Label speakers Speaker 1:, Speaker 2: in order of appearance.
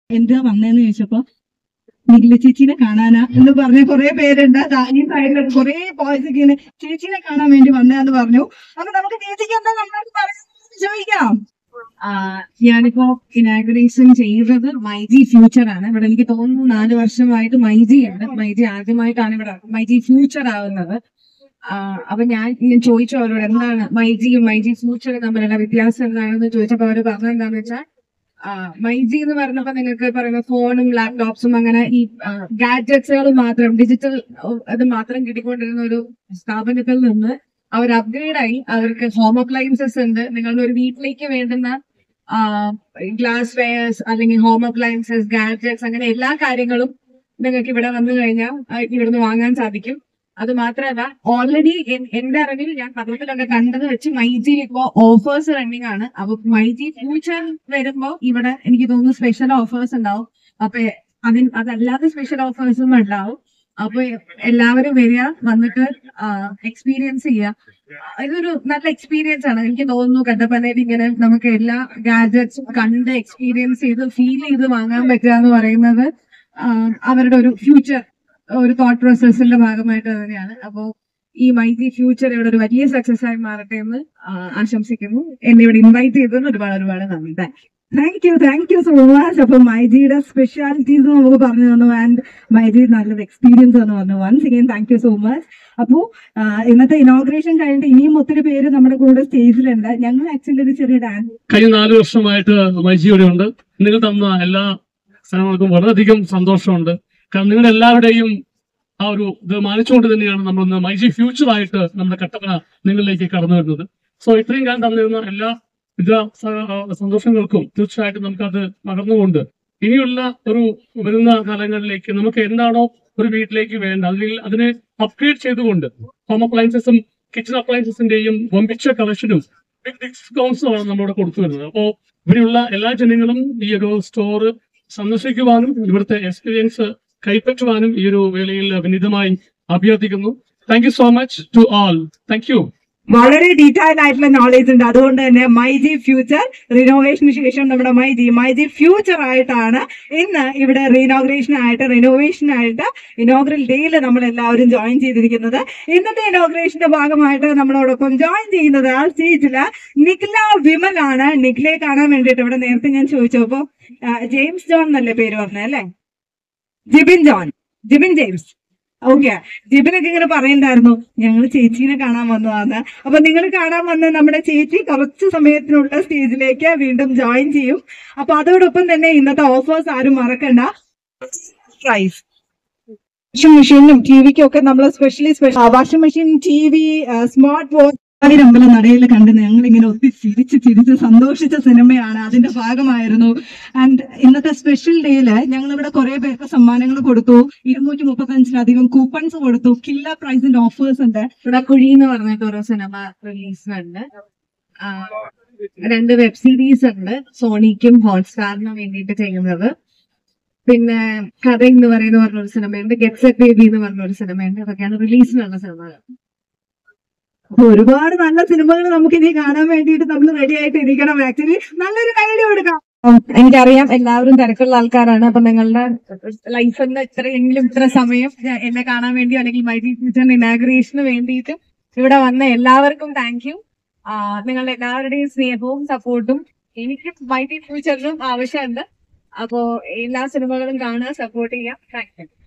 Speaker 1: എന്താ വന്നേന്ന് ചോദിച്ചപ്പോ നിഖില ചേച്ചിനെ കാണാനാ എന്ന് പറഞ്ഞ കുറെ പേരുണ്ട്. ഈ സൈഡിൽ കുറെ ബോയ്സ് ഒക്കെ ഇങ്ങനെ ചേച്ചിനെ കാണാൻ വേണ്ടി വന്നേന്ന് പറഞ്ഞു. അപ്പൊ നമുക്ക് ചേച്ചിക്ക് എന്താ നമ്മളോട് പറയുന്നത് ചോദിക്കാം. ഞാനിപ്പോ ഇനാഗുറേഷൻ ചെയ്തത് മൈജി ഫ്യൂച്ചർ ആണ്. ഇവിടെ എനിക്ക് തോന്നുന്നു 4 വർഷമായിട്ട് മൈജി ഉണ്ട്. മൈജി ആദ്യമായിട്ടാണ് ഇവിടെ മൈജി ഫ്യൂച്ചർ ആവുന്നത്. അപ്പൊ ഞാൻ ചോദിച്ചു അവരോട് എന്താണ് മൈജിയും മൈജി ഫ്യൂച്ചറും തമ്മിലുള്ള വ്യത്യാസം എന്താണെന്ന് ചോദിച്ചപ്പോ അവര് പറഞ്ഞത് എന്താണെന്ന് വെച്ചാൽ മൈജി എന്ന് പറഞ്ഞപ്പോ നിങ്ങൾക്ക് പറയുന്ന ഫോണും ലാപ്ടോപ്സും അങ്ങനെ ഈ ഗാഡ്ജറ്റ്സുകൾ മാത്രം ഡിജിറ്റൽ ഇത് മാത്രം കിട്ടിക്കൊണ്ടിരുന്ന ഒരു സ്ഥാപനത്തിൽ നിന്ന് അവർ അപ്ഗ്രേഡ് ആയി. അവർക്ക് ഹോം അപ്ലയൻസസ് ഉണ്ട്. നിങ്ങളുടെ ഒരു വീട്ടിലേക്ക് വേണ്ടുന്ന ഗ്ലാസ് വെയർസ് അല്ലെങ്കിൽ ഹോം അപ്ലയൻസസ്, ഗാഡ്ജറ്റ്സ്, അങ്ങനെ എല്ലാ കാര്യങ്ങളും നിങ്ങൾക്ക് ഇവിടെ വന്നു കഴിഞ്ഞാൽ ഇവിടുന്ന് വാങ്ങാൻ സാധിക്കും. അത് മാത്രമല്ല, ഓൾറെഡി എന്റെ അറിവിൽ ഞാൻ പത്രത്തിലൊക്കെ കണ്ടത് വെച്ച് മൈജിയിൽ ഇപ്പോ ഓഫേഴ്സ് റണ്ണിങ് ആണ്. അപ്പൊ മൈജി ഫ്യൂച്ചർ വരുമ്പോ ഇവിടെ എനിക്ക് തോന്നുന്നു സ്പെഷ്യൽ ഓഫേഴ്സ് ഉണ്ടാവും. അപ്പൊ അതല്ലാതെ സ്പെഷ്യൽ ഓഫേഴ്സും ഉണ്ടാവും. അപ്പൊ എല്ലാവരും വരിക, വന്നിട്ട് എക്സ്പീരിയൻസ് ചെയ്യുക. ഇതൊരു നല്ല എക്സ്പീരിയൻസ് ആണ്. എനിക്ക് തോന്നുന്നു കട്ടപ്പനയിൽ ഇങ്ങനെ നമുക്ക് എല്ലാ ഗാഡ്ജറ്റ്സും കണ്ട് എക്സ്പീരിയൻസ് ചെയ്ത് ഫീൽ ചെയ്ത് വാങ്ങാൻ പറ്റുക എന്ന് പറയുന്നത് അവരുടെ ഒരു ഫ്യൂച്ചർ ഒരു തോട്ട് പ്രോസസ്സിന്റെ ഭാഗമായിട്ട് തന്നെയാണ്. അപ്പോ ഈ മൈജി ഫ്യൂച്ചർ ഇവിടെ ഒരു വലിയ സക്സസ് ആയി മാറട്ടെ എന്ന് ആശംസിക്കുന്നു. എന്നെ ഇവിടെ ഇൻവൈറ്റ് ചെയ്തതിന് ഒരുപാട് നന്ദി. Thank you so much. അപ്പൊ മൈജിയുടെ സ്പെഷ്യാലിറ്റീസ് നമുക്ക് പറഞ്ഞു തന്നു. ആൻഡ് മൈജി നല്ലൊരു എക്സ്പീരിയൻസ് എന്ന് പറഞ്ഞു. Once again thank you so much. അപ്പോ ഇന്നത്തെ ഇനോഗ്രേഷൻ കഴിഞ്ഞിട്ട് ഇനിയും ഒത്തിരി പേര് നമ്മുടെ കൂടെ സ്റ്റേജിലുണ്ട്. ഞങ്ങൾ ആക്ച്വലി ഒരു ചെറിയ ഡാൻസ്
Speaker 2: കഴിഞ്ഞ 4 വർഷമായിട്ട് മൈജി ഇവിടെ ഉണ്ട്. നിങ്ങൾ തന്ന എല്ലാ സ്ഥലങ്ങൾക്കും വളരെയധികം സന്തോഷമുണ്ട്. കാരണം നിങ്ങളുടെ എല്ലാവരുടെയും ആ ഒരു ഇത് മാനിച്ചുകൊണ്ട് തന്നെയാണ് നമ്മൾ മൈജി ഫ്യൂച്ചർ ആയിട്ട് നമ്മുടെ കട്ടപ്പന നിങ്ങളിലേക്ക് കടന്നു വരുന്നത്. സോ ഇത്രയും കാലം തന്നിരുന്ന എല്ലാ സന്തോഷങ്ങൾക്കും തീർച്ചയായിട്ടും നമുക്കത് പകർന്നുകൊണ്ട് ഇനിയുള്ള ഒരു വരുന്ന കാലങ്ങളിലേക്ക് നമുക്ക് എന്താണോ ഒരു വീട്ടിലേക്ക് വേണ്ട അല്ലെങ്കിൽ അതിനെ അപ്ഗ്രേഡ് ചെയ്തുകൊണ്ട് ഹോം അപ്ലയൻസസും കിച്ചൺ അപ്ലയൻസസിന്റെയും വമ്പിച്ച കളക്ഷനും ബിഗ് ഡിസ്കൗണ്ട്സുമാണ് നമ്മളിവിടെ കൊടുത്തു വരുന്നത്. അപ്പോൾ ഇവിടെയുള്ള എല്ലാ ജനങ്ങളും ഈ ഒരു സ്റ്റോർ സന്ദർശിക്കുവാനും ഇവിടുത്തെ എക്സ്പീരിയൻസ് കൈപ്പറ്റുവാനും ഈ ഒരു വേളയിൽ വിനീതമായി അഭ്യർത്ഥിക്കുന്നു. Thank you so much to all. Thank you.
Speaker 1: വളരെ ഡീറ്റെയിൽഡ് ആയിട്ടുള്ള നോളേജ് ഉണ്ട്. അതുകൊണ്ട് തന്നെ മൈജി ഫ്യൂച്ചർ റിനോവേഷന് ശേഷം നമ്മുടെ മൈജി ഫ്യൂച്ചർ ആയിട്ടാണ് ഇന്ന് ഇവിടെ റിനോവേഷൻ ആയിട്ട് ഇനോഗ്രൽ ഡേയിൽ നമ്മൾ എല്ലാവരും ജോയിൻ ചെയ്തിരിക്കുന്നത്. ഇന്നത്തെ ഇനോഗ്രേഷന്റെ ഭാഗമായിട്ട് നമ്മളോടൊപ്പം ജോയിൻ ചെയ്യുന്നത് ആ സ്റ്റേജില് നിഖില വിമൽ ആണ്. നിഖിലയെ കാണാൻ വേണ്ടിയിട്ട് ഇവിടെ നേരത്തെ ഞാൻ ചോദിച്ചപ്പോ ജെയിംസ് ജോൺ എന്നല്ലേ പേര് പറഞ്ഞത് അല്ലേ? ജിബിൻ ജെയിംസ്. ഓക്കെ, ജിബിനൊക്കെ ഇങ്ങനെ പറയണ്ടായിരുന്നു ഞങ്ങൾ ചേച്ചീനെ കാണാൻ വന്നതാണ്. അപ്പൊ നിങ്ങൾ കാണാൻ വന്ന നമ്മുടെ ചേച്ചി കുറച്ച് സമയത്തിനുള്ള സ്റ്റേജിലേക്ക് വീണ്ടും ജോയിൻ ചെയ്യും. അപ്പൊ അതോടൊപ്പം തന്നെ ഇന്നത്തെ ഓഫേഴ്സ് ആരും മറക്കണ്ട. പ്രൈസ് വാഷിംഗ് മെഷീനും ടി വിക്കും ഒക്കെ നമ്മൾ special washing machine, T V, smart watch അമ്പലം നടയിൽ കണ്ട് ഞങ്ങൾ ഇങ്ങനെ ഒത്തിരി ചിരിച്ച് സന്തോഷിച്ച സിനിമയാണ്. അതിന്റെ ഭാഗമായിരുന്നു. ആൻഡ് ഇന്നത്തെ സ്പെഷ്യൽ ഡേയില് ഞങ്ങൾ ഇവിടെ കുറെ പേർക്ക് സമ്മാനങ്ങൾ കൊടുത്തു. 235-ലധികം കൂപ്പൺസ് കൊടുത്തു. കില്ലർ പ്രൈസിന്റെ ഓഫേഴ്സ് ഉണ്ട്. ഇവിടെ കുഴി എന്ന് പറഞ്ഞിട്ട് ഓരോ സിനിമ റിലീസ് ഉണ്ട്. 2 വെബ് സീരീസ് ഉണ്ട് സോണിക്കും ഹോട്ട്സ്റ്റാറിനും വേണ്ടിയിട്ട് ചെയ്യുന്നത്. പിന്നെ കഥ എന്ന് പറയുന്ന പറഞ്ഞൊരു സിനിമയുണ്ട്. ഗെറ്റ് സെറ്റ് ബേബി എന്ന് പറഞ്ഞൊരു സിനിമയുണ്ട്. അതൊക്കെയാണ് റിലീസിനുള്ള സിനിമകൾ. ഒരുപാട് നല്ല സിനിമകൾ നമുക്ക് ഇനി കാണാൻ വേണ്ടിയിട്ട് നമ്മൾ റെഡി ആയിട്ട് ഇരിക്കണം. ആക്ച്വലി നല്ലൊരു ഐഡിയ കൊടുക്കാം. എനിക്കറിയാം എല്ലാവരും തിരക്കുള്ള ആൾക്കാരാണ്. അപ്പൊ നിങ്ങളുടെ ലൈഫിൽ ഇത്ര സമയം എന്നെ കാണാൻ വേണ്ടിയോ അല്ലെങ്കിൽ മൈജി ഫ്യൂച്ചർ ഇനാഗുറേഷന് വേണ്ടിയിട്ട് ഇവിടെ വന്ന എല്ലാവർക്കും താങ്ക് യു. നിങ്ങളുടെ എല്ലാവരുടെയും സ്നേഹവും സപ്പോർട്ടും എനിക്ക് മൈജി ഫ്യൂച്ചറിനും ആവശ്യമുണ്ട്. അപ്പോ എല്ലാ സിനിമകളും കാണുക, സപ്പോർട്ട് ചെയ്യാം. Thank U.